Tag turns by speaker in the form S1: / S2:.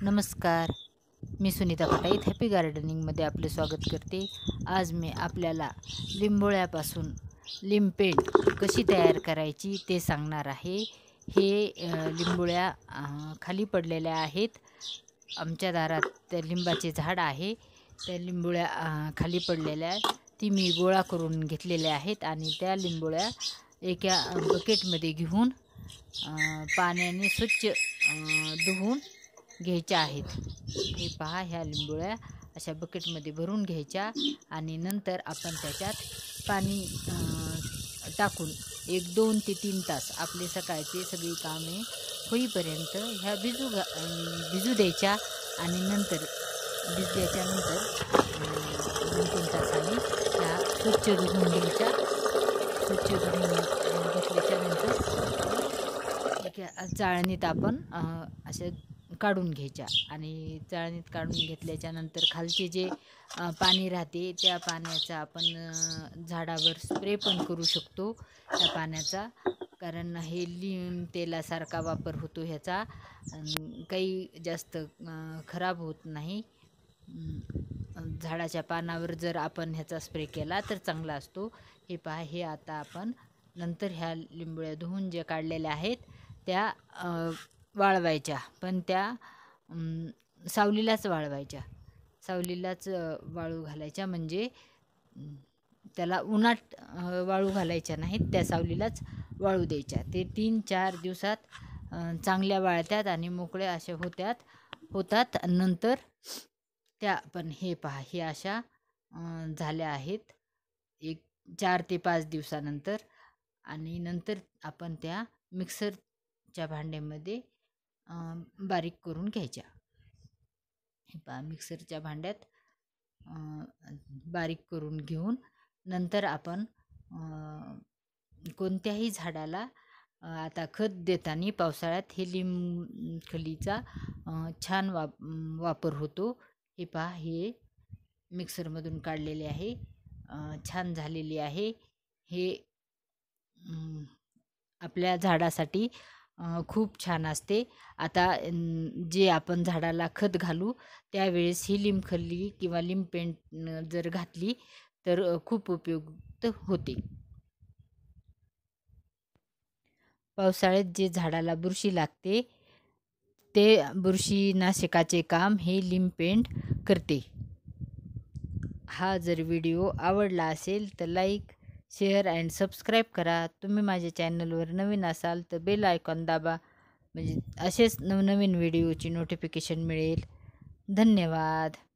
S1: नमस्कार, मी सुनीता पटाईत हॅपी गार्डनिंगमध्ये आपले स्वागत करते। आज मी आपल्याला लिंबोळ्यापासून लिंब पेंट कशी तयार करायची ते सांगणार आहे। हे लिंबोळ्या खाली पडलेल्या आहेत। आमच्या दारात त्या लिंबाचे झाड आहे। त्या लिंबोळ्या खाली पडलेल्या ती मी गोळा करून घेतलेल्या आहेत आणि त्या लिंबोळ्या एका बकेटमध्ये घेऊन पाण्याने स्वच्छ धुवून घ्यायच्या आहेत। हे पहा, ह्या लिंबोळ्या अशा बकेटमध्ये भरून घ्यायच्या आणि नंतर आपण त्याच्यात पाणी टाकून 1-2 ते 3 तास आपले सकाळचे सगळी कामे होईपर्यंत ह्या भिजू द्यायच्या आणि नंतर भिजल्याच्यानंतर 2-3 तासांनी ह्या स्वच्छ धुवून घ्यायच्या। स्वच्छ धुवून घेतल्याच्यानंतर एका चाळणीत आपण अशा काढून घ्यायच्या आणि चाळणीत काढून घेतल्याच्यानंतर खालचे जे पाणी राहते त्या पाण्याचा आपण झाडावर स्प्रे पण करू शकतो त्या पाण्याचा, कारण हे लिंब तेलासारखा वापर होतो ह्याचा, काही जास्त खराब होत नाही। झाडाच्या पानावर जर आपण ह्याचा स्प्रे केला तर चांगला असतो। हे पहा, हे आता आपण नंतर ह्या लिंबोळ्या धुवून जे काढलेल्या आहेत त्या वाळवायच्या, पण त्या सावलीलाच वाळवायच्या। सावलीलाच वाळू घालायच्या, म्हणजे त्याला उन्हात वाळू घालायच्या नाहीत, त्या सावलीलाच वाळू द्यायच्या। ते 3-4 दिवसात चांगल्या वाळतात आणि मोकळ्या अशा होतात। नंतर त्या पण हे पहा, हे अशा झाल्या आहेत 4 ते 5 दिवसानंतर। आणि नंतर आपण त्या मिक्सरच्या भांड्यामध्ये बारीक करून घ्यायच्या। हे पहा, मिक्सरच्या भांड्यात बारीक करून घेऊन नंतर आपण कोणत्याही झाडाला आता खत देताना पावसाळ्यात हे लिंब खलीचा छान वापर होतो। हे पहा, हे मिक्सरमधून काढलेले आहे, छान झालेली आहे। हे आपल्या झाडासाठी खूप छान असते। आता जे आपण झाडाला खत घालू त्यावेळेस ही लिंबखली किंवा लिंब पेंट जर घातली तर खूप उपयुक्त होते। पावसाळ्यात जे झाडाला बुरशी लागते ते बुरशीनाशकाचे काम हे लिंब पेंट करते। हा जर व्हिडिओ आवडला असेल तर लाईक, शेअर अँड सबस्क्राईब करा। तुम्ही माझ्या चॅनलवर नवीन असाल तर बेल आयकॉन दाबा, म्हणजे असेच नवनवीन व्हिडिओची नोटिफिकेशन मिळेल। धन्यवाद।